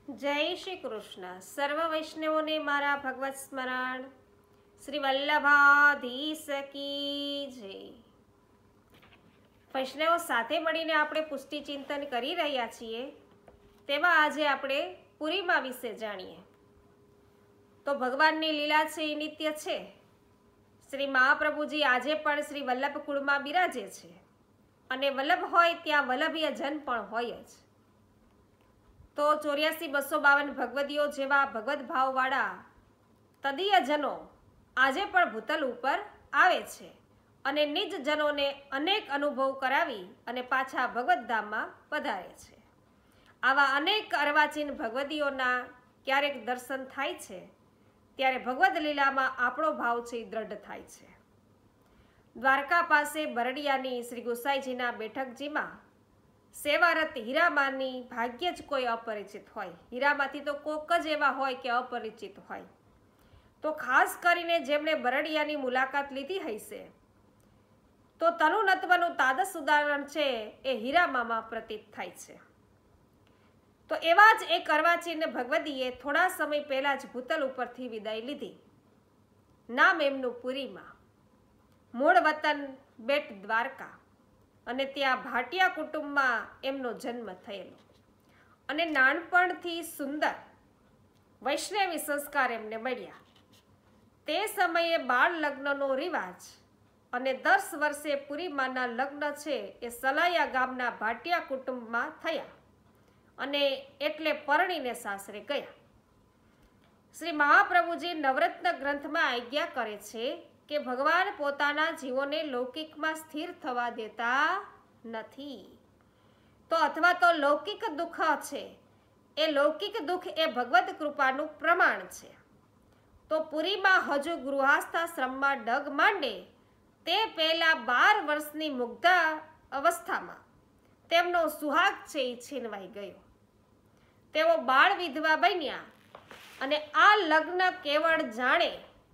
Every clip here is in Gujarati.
જય શ્રી કૃષ્ણ. સર્વ વૈષ્ણવોને મારા ભગવત સ્મરણ. શ્રી વલ્લભાધીશ કી જય. વૈષ્ણવો સાથે મળીને આપણે પુષ્ટિ ચિંતન કરી રહ્યા છીએ. તેમાં આજે આપણે પૂર્ણિમા વિશે જાણીએ. તો ભગવાનની લીલા છે એ નિત્ય છે. શ્રી મહાપ્રભુજી આજે પણ શ્રી વલ્લભ કુળમાં બિરાજે છે અને વલ્લભ હોય ત્યાં વલ્લભીય જન પણ હોય જ. તો 84,252 ભગવદીઓ જેવા ભગવદ ભાવવાળા તદીયજનો આજે પણ ભૂતલ ઉપર આવે છે અને નિજ જનોને અનેક અનુભવ કરાવી અને પાછા ભગવદ્ધામમાં પધારે છે. આવા અનેક અર્વાચીન ભગવદીઓના ક્યારેક દર્શન થાય છે ત્યારે ભગવદ લીલામાં આપણો ભાવ છે એ દ્રઢ થાય છે. દ્વારકા પાસે બરડિયાની શ્રી ગોસાઈજીના બેઠકજીમાં સેવારત હીરામાની ભાગ્ય જ કોઈ અપરિચિત હોય. હીરામાંથી તો કોક જ એવા હોય કે અપરિચિત હોય. તો ખાસ કરીને જેમણે બરડિયાની મુલાકાત લીધી હશે તો તનુનત્વનું તાદસ ઉદાહરણ છે એ હીરામામાં પ્રતીત થાય છે. તો એવા જ એક અર્વાચીન ભગવદીએ થોડા સમય પહેલા જ ભૂતલ ઉપરથી વિદાય લીધી. નામ એમનું પૂરીમાં, મૂળ વતન બેટ દ્વારકા અને ત્યાં ભાટિયા કુટુંબમાં એમનો જન્મ થયેલો અને નાનપણથી સુંદર વૈષ્ણવી સંસ્કાર એમને મળ્યા. તે સમયે બાળ લગ્નનો રિવાજ અને 10 વર્ષે પૂરીમાના લગ્ન છે એ સલાયા ગામના ભાટિયા કુટુંબમાં થયા અને એટલે પરણીને સાસરે ગયા. શ્રી મહાપ્રભુજી નવરત્ન ગ્રંથમાં આજ્ઞા કરે છે કે ભગવાન પોતાના જીવોને લૌકિકમાં સ્થિર થવા દેતા નથી. તો અથવા તો લૌકિક દુઃખ છે એ લૌકિક દુઃખ એ ભગવદ કૃપાનું પ્રમાણ છે. તો પૂરીમાં હજુ ગૃહસ્થાશ્રમમાં ડગ માંડે તે પહેલા 12 વર્ષની મુગ્ધા અવસ્થામાં તેમનો સુહાગ છે એ છીનવાઈ ગયો. તેઓ બાળ વિધવા બન્યા અને આ લગ્ન કેવળ જાણે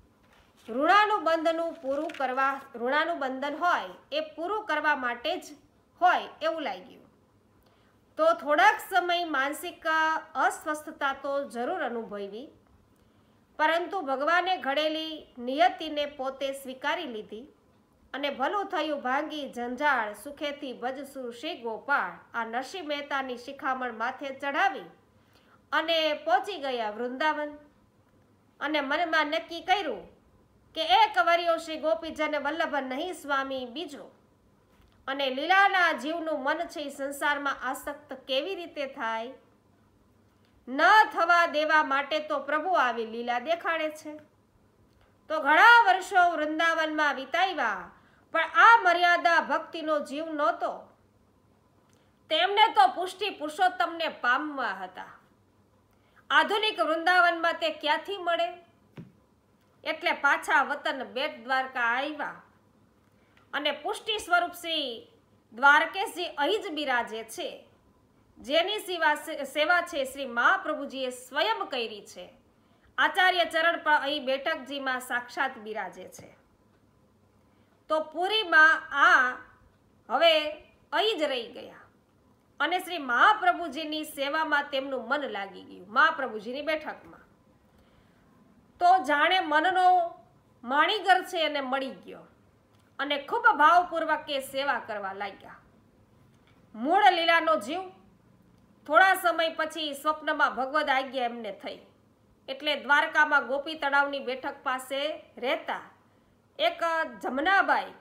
ઋણાનું બંધન હોય એ પૂરું કરવા માટે જ હોય એવું લાગ્યું. તો થોડાક સમય માનસિક અસ્વસ્થતા તો જરૂર અનુભવી, પરંતુ ભગવાને ઘડેલી નિયતિને પોતે સ્વીકારી લીધી અને ભલું થયું ભાંગી જંજાળ સુખેથી ભજસુ શ્રી ગોપાળ આ નરસિંહ મહેતાની શિખામણ માથે ચઢાવી અને પહોંચી ગયા વૃંદાવન. અને મનમાં નક્કી કર્યું કે એક વર્યો શ્રી ગોપીજન વલ્લભ નહીં સ્વામી બીજો. અને લીલાના જીવનું મન છે સંસારમાં આસક્ત કેવી રીતે થાય? ન થવા દેવા માટે તો પ્રભુ આવી લીલા દેખાડે છે. તો ઘણા વર્ષો વૃંદાવનમાં વિતાવ્યા પણ આ મર્યાદા ભક્તિનો જીવ નહોતો. તેમને તો પુષ્ટિ પુરુષોત્તમને પામવા હતા. આધુનિક વૃંદાવનમાં તે ક્યાંથી મળે? એટલે પાછા વતન બેટ દ્વારકા આવ્યા અને પુષ્ટિ સ્વરૂપ શ્રી દ્વારકેશજી અહીં જ બિરાજે છે, જેની સેવા છે શ્રી મહાપ્રભુજીએ સ્વયં કરી છે. આચાર્ય ચરણ પણ અહીં બેઠકજીમાં સાક્ષાત બિરાજે છે. તો પૂરીમાં આ હવે અહીં જ રહી ગયા અને શ્રી મહાપ્રભુજીની સેવામાં તેમનું મન લાગી ગયું. મહાપ્રભુજીની બેઠકમાં તો જાણે મનનો માણીગર છે એને મળી ગયો અને ખૂબ ભાવપૂર્વક એ સેવા કરવા લાગ્યા. મૂળ લીલાનો જીવ થોડા સમય પછી સ્વપ્નમાં ભગવદ આજ્ઞા એમને થઈ એટલે દ્વારકામાં ગોપી તળાવની બેઠક પાસે રહેતા એક જમનાબાઈ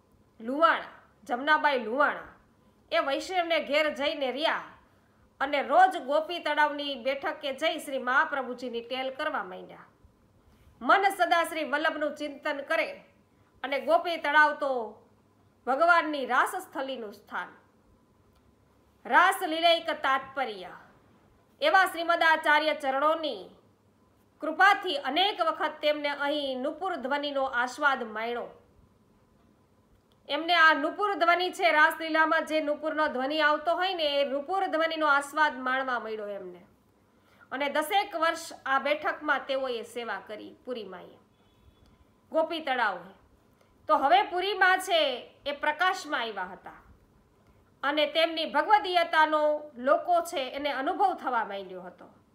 લુવાણા એ વૈષ્ણવને ઘેર જઈને રહ્યા અને રોજ ગોપી તળાવની બેઠકે જઈ શ્રી મહાપ્રભુજીની ટેલ કરવા માંડ્યા. મન સદા શ્રી વલ્લભનું ચિંતન કરે અને ગોપી તળાવ તો ભગવાનની રાસસ્થલીનું સ્થાન. રાસલીલૈક તાત્પર્ય એવા શ્રીમદાચાર્ય ચરણોની કૃપાથી અનેક વખત તેમને અહીં નુપુર ધ્વનિનો આસ્વાદ માણ્યો. એમને આ નુપુર ધ્વનિ છે રાસલીલામાં જે નુપુરનો ધ્વનિ આવતો હોય ને એ નુપુર ધ્વનિનો આસ્વાદ માણવા મળ્યો એમને. અને 10 વર્ષ આ બેઠકમાં તેઓએ સેવા કરી પૂરીમાં ગોપી તળાવ. તો હવે પૂરીમાં છે એ પ્રકાશમાં આવ્યા હતા અને તેમની ભગવદીયતાનો લોકો છે એને અનુભવ થવા માંડ્યો હતો.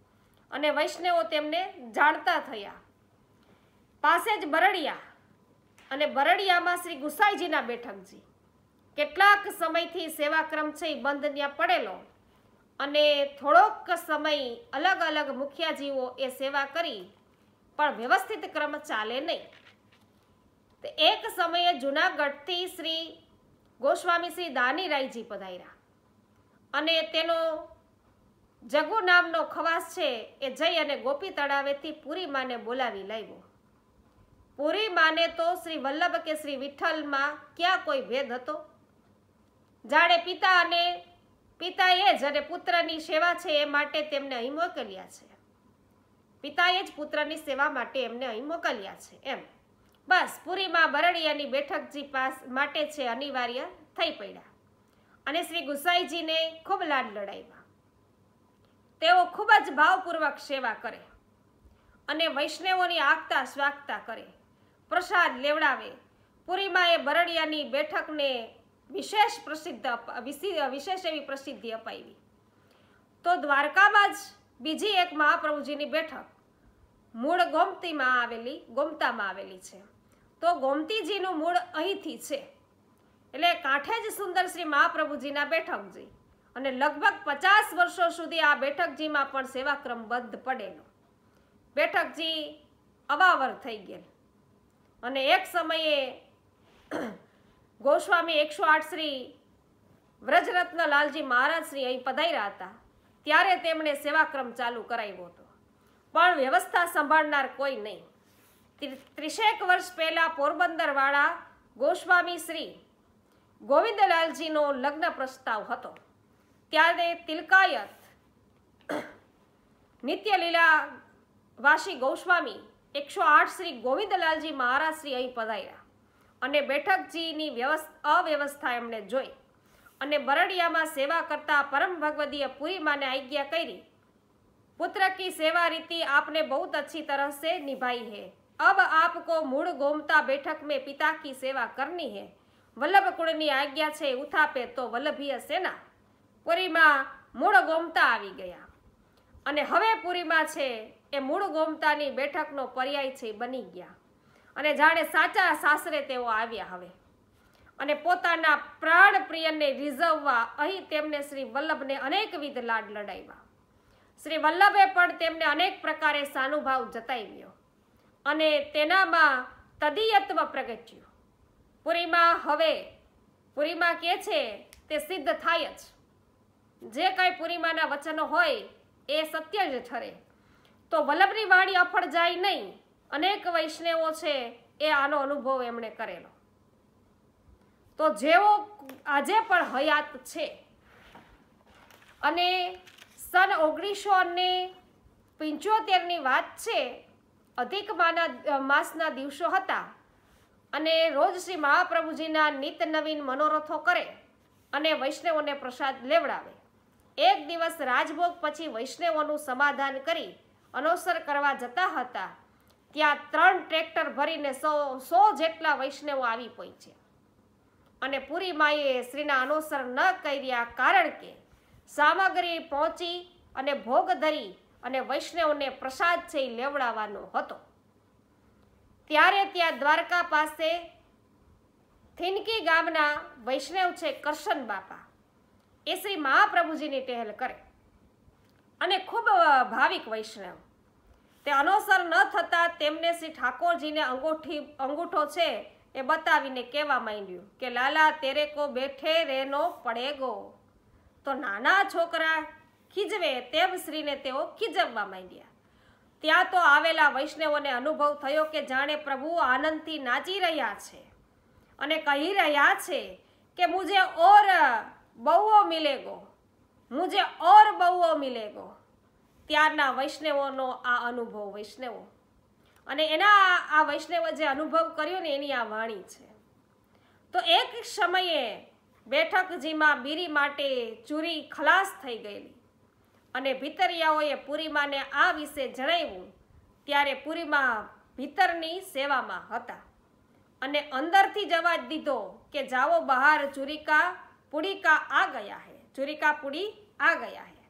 અને વૈષ્ણવો તેમને જાણતા થયા. પાસે જ બરડિયા, અને બરડિયામાં શ્રી ગુસાઈજીના બેઠકજી કેટલાક સમયથી સેવાક્રમ છે એ બંધ ત્યાં પડેલો, અને થોડોક સમય અલગ અલગ મુખિયાજીઓ એ સેવા કરી, પણ વ્યવસ્થિત ક્રમ ચાલે નહીં. તો એક સમયે જૂનાગઢથી શ્રી ગોસ્વામી શ્રી દાનીરાયજી પધાર્યા, અને તેનો જગુ નામનો ખવાસ છે એ જઈ અને ગોપી તળાવેથી પૂરી માને બોલાવી લાવ્યો. પૂરી માને તો શ્રી વલ્લભ કે શ્રી વિઠ્ઠલમાં ક્યાં કોઈ ભેદ હતો? જાણે પિતા અને પિતાએ જ અને પુત્રની સેવા છે એ માટે તેમને અહીં મોકલ્યા છે. પિતાએ જ પુત્રની સેવા માટે એમને અહીં મોકલ્યા છે એમ. બસ પૂરીમાં બરડિયાની બેઠકજી પાસ માટે છે અનિવાર્ય થઈ પડ્યા, અને શ્રી ગુસાઈજીને ખૂબ લાડ લડાવ્યા. તેઓ ખૂબ જ ભાવપૂર્વક સેવા કરે, અને વૈષ્ણવોની આગતા સ્વાગતા કરે, પ્રસાદ લેવડાવે. પૂરીમાં એ બરડિયાની બેઠકને વિશેષ એવી પ્રસિદ્ધિ અપાવી. તો દ્વારકામાં જ બીજી એક મહાપ્રભુજીની બેઠક મૂળ ગોમતામાં આવેલી છે. તો ગોમતીજીનું મૂળ અહીંથી છે, એટલે કાંઠે જ સુંદર શ્રી મહાપ્રભુજીના બેઠકજી, અને લગભગ 50 વર્ષો સુધી આ બેઠકજીમાં પણ સેવાક્રમ બંધ પડેલો. બેઠકજી અવાવર થઈ ગયેલ, અને એક સમયે ગોસ્વામી 108 શ્રી વ્રજરત્ન લાલજી મહારાજ શ્રી અહીં પધાર્યા હતા, ત્યારે તેમણે સેવાક્રમ ચાલુ કરાવ્યો હતો, પણ વ્યવસ્થા સંભાળનાર કોઈ નહીં. 30 વર્ષ પહેલા પોરબંદર વાળા ગોસ્વામી શ્રી ગોવિંદલાલજીનો લગ્ન પ્રસ્તાવ હતો. ત્યારે તિલકાયત નિત્યલીલા વાસી ગોસ્વામી 108 શ્રી ગોવિંદલાલજી મહારાજ શ્રી અહીં પધાર્યા, અને બેઠકજીની અવ્યવસ્થા એમણે જોઈ, અને બરડિયામાં સેવા કરતા પરમ ભગવદીય પૂરી માને આજ્ञा કરી, पुत्र की सेवा रीति आपने बहुत अच्छी तरह से निभाई है. अब आपको मूળ ગોમતા बैठक में पिता की सेवा करनी है. વલ્લભ કુળની આજ્ઞા છે, ઉથાપે તો વલ્લભીય સેના. પુરીમાં મૂળ ગોમતા આવી ગયા, અને હવે પુરીમાં છે એ મૂળ ગોમતાની બેઠકનો પર્યાય છે બની ગયા, અને જાણે સાચા સાસરે તેઓ આવ્યા હવે. અને પોતાના પ્રાણ પ્રિયને રીઝવવા અહીં તેમને શ્રી વલ્લભને અનેકવિધ લાડ લડાવ્યા. શ્રી વલ્લભે પણ તેમને અનેક પ્રકારે સાનુભાવ જતાવ્યો, અને તેનામાં તદીયત્વ પ્રગટ્યું. પુરીમાં કે છે તે સિદ્ધ થાય જ. જે કાંઈ પુરીમાંના વચનો હોય એ સત્ય જ ઠરે. તો વલ્લભની વાણી અફળ જાય નહીં. અનેક વૈષ્ણવો છે એ આનો અનુભવ એમણે કરેલો. તો જેઓ આજે પણ હયાત છે, અને સન 1975ની વાત છે, અધિક માસના દિવસો હતા, અને રોજ શ્રી મહાપ્રભુજીના નિત નવીન મનોરથો કરે અને વૈષ્ણવોને પ્રસાદ લેવડાવે. એક દિવસ રાજભોગ પછી વૈષ્ણવોનું સમાધાન કરી અનોસર કરવા જતા હતા, ત્યાં 3 ટ્રેક્ટર ભરીને 100 જેટલા વૈષ્ણવો આવી પહોંચ્યા, અને પૂરી માએ શ્રીના અનુસર ન કર્યા, કારણ કે સામગ્રી પહોંચી અને ભોગ ધરી અને વૈષ્ણવને પ્રસાદ છે લેવડાવવાનો હતો. ત્યારે ત્યાં દ્વારકા પાસે થિનકી ગામના વૈષ્ણવ છે કરશન બાપા, એ શ્રી મહાપ્રભુજીની ટહેલ કરે, અને ખૂબ ભાવિક વૈષ્ણવ. તે અનુસર ન થતા તેમને શ્રી ઠાકોરજીને અંગૂઠો છે એ બતાવીને કહેવા માંડ્યું કે લાલા તેરે કો બેઠે રહેનો પડેગો. તો નાના છોકરા ખીજવે તેમ શ્રીને તેઓ ખીજવવા માંડ્યા. ત્યાં તો આવેલા વૈષ્ણવોને અનુભવ થયો કે જાણે પ્રભુ આનંદથી નાચી રહ્યા છે, અને કહી રહ્યા છે કે મુझे और બહુઓ મિલેગો, મુझे और બહુઓ મિલેગો. ત્યારના વૈષ્ણવોનો આ અનુભવ વૈષ્ણવો, અને એના આ વૈષ્ણવ જે અનુભવ કર્યો ને એની આ વાણી છે. તો એક સમયે બેઠકજીમાં બીરી માટે ચૂરી ખલાસ થઈ ગયેલી, અને ભીતરિયાઓએ પૂરીમાને આ વિશે જણાવ્યું. ત્યારે પૂરીમાં ભીતરની સેવામાં હતા, અને અંદરથી જવા જ દીધો કે જાઓ બહાર, ચૂરિકા પુડી કા આ ગયા હે, ચૂરિકા પુડી આ ગયા હે.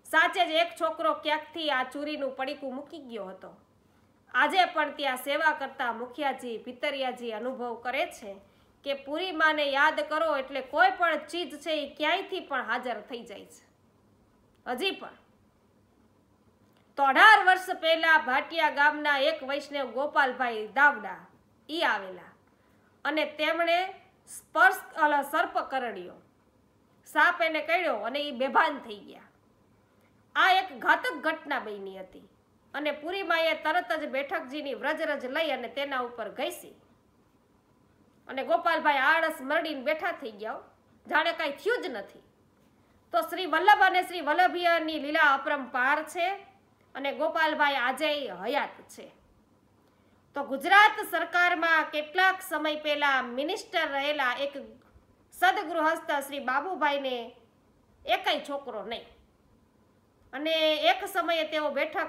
સાચે જ એક છોકરો ક્યાંકથી આ ચૂરીનું પડીકું મૂકી ગયો હતો. આજે પણ ત્યાં સેવા કરતા મુખિયાજી ભીતરિયાજી અનુભવ કરે છે કે પૂરી માને યાદ કરો એટલે કોઈ પણ ચીજ છે એ ક્યાંયથી પણ હાજર થઈ જાય છે. હજી પણ તો 18 વર્ષ પહેલા ભાટિયા ગામના એક વૈષ્ણવ ગોપાલભાઈ દાવડા ઈ આવેલા અને તેમણે સર્પ કરડ્યો. સાપ એને કરડ્યો અને એ બેભાન થઈ ગયા. આ એક ઘાતક ઘટના બની હતી અને પૂરીમાએ તરત જ બેઠકજીની વ્રજરજ લઈ અને તેના ઉપર ઘસી અને ગોપાલભાઈ આળસ મરડીને બેઠા થઈ ગયા, જાણે કાંઈ થયું જ નથી. તો શ્રી વલ્લભ અને શ્રી વલ્લભીયની લીલા અપરંપાર છે અને ગોપાલભાઈ આજે હયાત છે. તો ગુજરાત સરકારમાં કેટલાક સમય પહેલા મિનિસ્ટર રહેલા એક સદગૃહસ્થ શ્રી બાબુભાઈને એકેય છોકરો નહીં અને એક સમયે તેઓ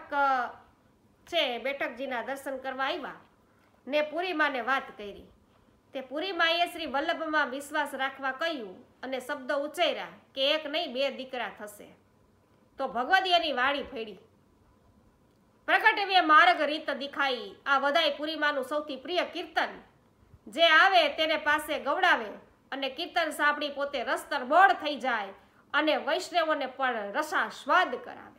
બેઠકજીના દર્શન કરવા આવ્યા ને પૂરીમાને વાત કરી. તે પૂરીમાએ શ્રી વલ્લભમાં વિશ્વાસ રાખવા કહ્યું અને શબ્દો ઉચ્ચાર્યા કે એક નહીં 2 દીકરા થશે. તો ભગવદીયની વાણી ફેડી પ્રકટવ્ય માર્ગ રીત દિખાઈ. આ વદાય પૂરીમાનું સૌથી પ્રિય કીર્તન. જે આવે તેને પાસે ગવડાવે અને કીર્તન સાંભળી પોતે રસતરબોળ થઈ જાય અને વૈષ્ણવોને પણ રસાસ્વાદ કરાવે.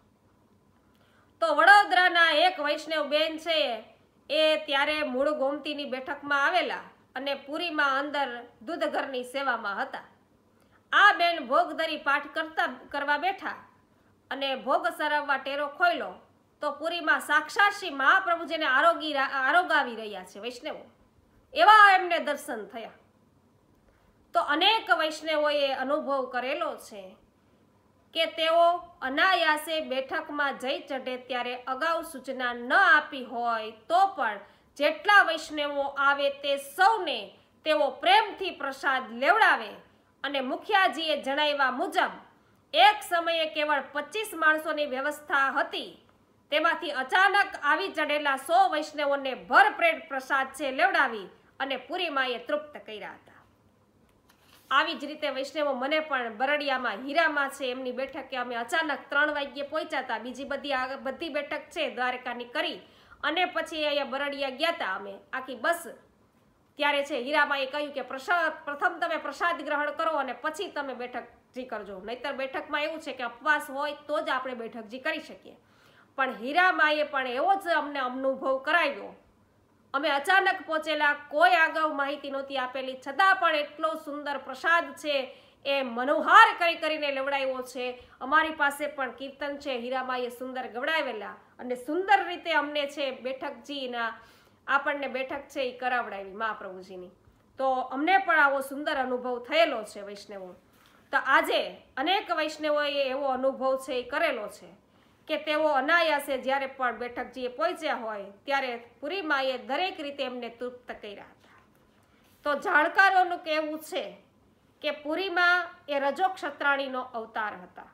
તો વડોદરાના એક વૈષ્ણવ બેન છે એ ત્યારે મૂળ ગોમતીની બેઠકમાં આવેલા અને પૂરીમાં અંદર દૂધઘરની સેવામાં હતા. આ બેન ભોગધરી પાઠ કરવા બેઠા અને ભોગ સરાવવા ટેરો ખોલ્યો તો પૂરીમાં સાક્ષાત શ્રી મહાપ્રભુજીને આરોગાવી રહ્યા છે વૈષ્ણવો, એવા એમને દર્શન થયા. તો અનેક વૈષ્ણવોએ અનુભવ કરેલો છે કે તેઓ અનાયાસે બેઠકમાં જઈ ચઢે ત્યારે અગાઉ સૂચના ન આપી હોય તો પણ જેટલા વૈષ્ણવો આવે તે સૌને તેઓ પ્રેમથી પ્રસાદ લેવડાવે અને મુખિયાજીએ જણાવ્યા મુજબ એક સમયે કેવળ 25 માણસોની વ્યવસ્થા હતી. તેમાંથી અચાનક આવી ચઢેલા 100 વૈષ્ણવોને ભરપેટ પ્રસાદ છે લેવડાવી અને પૂરીમાએ તૃપ્ત કર્યા હતા. આવી જ રીતે વૈષ્ણવો મને પણ બરડિયામાં હીરામાં છે એમની બેઠકે અમે અચાનક 3 વાગ્યે પહોંચ્યા હતા. બીજી બધી બેઠક છે દ્વારકાની કરી અને પછી અહીંયા બરડિયા ગયા હતા અમે આખી બસ. ત્યારે છે હીરામાએ કહ્યું કે પ્રથમ તમે પ્રસાદ ગ્રહણ કરો અને પછી તમે બેઠકજી કરજો, નહીતર બેઠકમાં એવું છે કે ઉપવાસ હોય તો જ આપણે બેઠકજી કરી શકીએ. પણ હીરામાએ પણ એવો જ અમને અનુભવ કરાવ્યો. અમે અચાનક પહોંચેલા, કોઈ અગાઉ માહિતી નહોતી આપેલી, છતાં પણ એટલો સુંદર પ્રસાદ છે એ મનોહાર કરીને લેવડાવ્યો છે. અમારી પાસે પણ કીર્તન છે હીરામાએ સુંદર ગવડાવેલા અને સુંદર રીતે અમને છે બેઠકજીના આપણને બેઠક છે એ કરાવડાવી મહાપ્રભુજીની. તો અમને પણ આવો સુંદર અનુભવ થયેલો છે વૈષ્ણવો. તો આજે અનેક વૈષ્ણવોએ એવો અનુભવ છે એ કરેલો છે કે તેઓ અનાયાસે જ્યારે પણ બેઠકજીએ પહોંચ્યા હોય ત્યારે પૂરીમાએ દરેક રીતે એમને તૃપ્ત કર્યા હતા. તો જાણકારોનું કહેવું છે કે પૂરીમા એ રજો ક્ષત્રાણીનો અવતાર હતા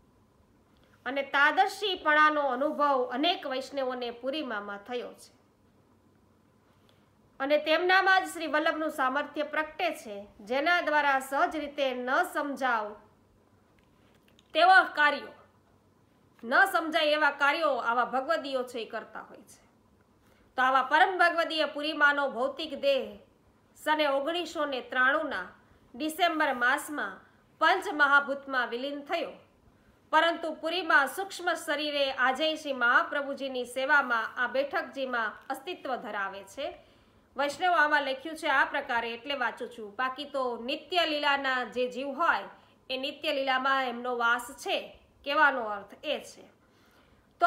અને તાદર્શીપણાનો અનુભવ અનેક વૈષ્ણવોને પૂરીમામાં થયો છે અને તેમનામાં જ શ્રી વલ્લભનું સામર્થ્ય પ્રગટે છે, જેના દ્વારા સહજ રીતે ન સમજાય એવા કાર્યો આવા ભગવદીઓ છે એ કરતા હોય છે. તો આવા પરમ ભગવદીય પૂરીમાનો ભૌતિક દેહ સને 1993ના ડિસેમ્બર માસમાં પંચમહાભૂતમાં વિલીન થયો, પરંતુ પૂરીમાં સૂક્ષ્મ શરીરે આજે શ્રી મહાપ્રભુજીની સેવામાં આ બેઠકજીમાં અસ્તિત્વ ધરાવે છે. વૈષ્ણવ આમાં લખ્યું છે આ પ્રકારે, એટલે વાંચું છું. બાકી તો નિત્ય લીલાના જે જીવ હોય એ નિત્ય લીલામાં એમનો વાસ છે, કહેવાનો અર્થ એ છે. તો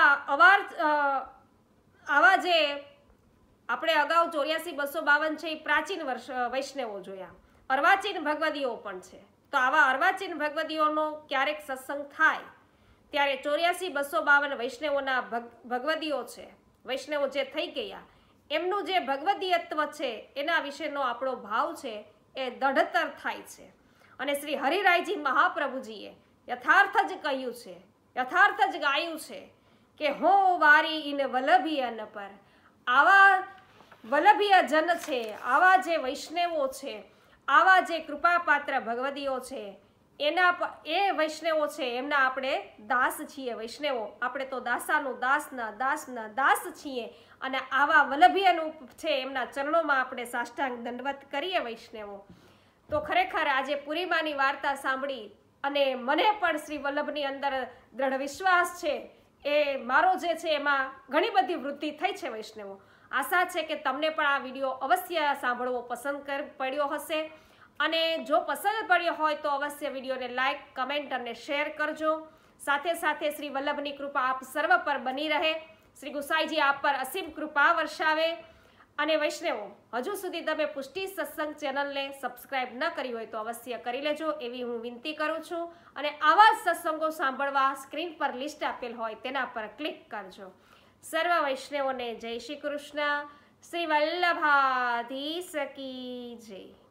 આવા જે આપણે અગાઉ 84-252 છે એ પ્રાચીન વૈષ્ણવો જોયા, અર્વાચીન ભગવદીઓ પણ છે. તો આવા અર્વાચીન ભગવદીઓનો ક્યારેક સત્સંગ થાય ત્યારે 84-252 વૈષ્ણવોના ભગવદીઓ છે, વૈષ્ણવો જે થઈ ગયા એમનું જે ભગવદીયત્વ છે એના વિશેનો આપણો ભાવ છે એ દઢતર થાય છે. અને શ્રી હરિરાયજી મહાપ્રભુજીએ યથાર્થ જ કહ્યું છે, યથાર્થ જ ગાયું છે કે હો વારી ઇન વલ્લભીયન પર. આવા વલ્લભીય જન છે, આવા જે વૈષ્ણવો છે, આવા જે કૃપાપાત્ર ભગવદીઓ છે એ વૈષ્ણવો છે એમના આપણે દાસ છીએ. વૈષ્ણવો આપણે તો દાસાનું દાસના દાસ છીએ. અને આવા વલ્લભી અનુપ છે એમના ચરણોમાં આપણે સાષ્ટાંગ દંડવત કરીએ વૈષ્ણવો. તો ખરેખર આજે પૂર્ણિમાની વાર્તા સાંભળી અને મને પણ શ્રી વલ્લભની અંદર દ્રઢ વિશ્વાસ છે. એ મારો જે છે એમાં ઘણી બધી વૃદ્ધિ થઈ છે વૈષ્ણવો. આશા છે કે તમને પણ આ વિડીયો અવશ્ય સાંભળવો પસંદ પડ્યો હશે. અને જો પસંદ પડ્યો હોય તો અવશ્ય વિડીયોને લાઈક, કમેન્ટ અને શેર કરજો. સાથે સાથે શ્રી વલ્લભની કૃપા આપ સર્વ પર બની રહે. શ્રી ગુસાઈજી આપ પર અસીમ કૃપા વર્ષાવે. અને વૈષ્ણવો, હજુ સુધી તમે પુષ્ટિ સત્સંગ ચેનલને સબસ્ક્રાઇબ ન કરી હોય તો અવશ્ય કરી લેજો એવી હું વિનંતી કરું છું. અને આવા જ સત્સંગો સાંભળવા સ્ક્રીન પર લિસ્ટ આપેલ હોય તેના પર ક્લિક કરજો. સર્વ વૈષ્ણવોને જય શ્રી કૃષ્ણ. શ્રી વલ્લભાધીશ કી જય.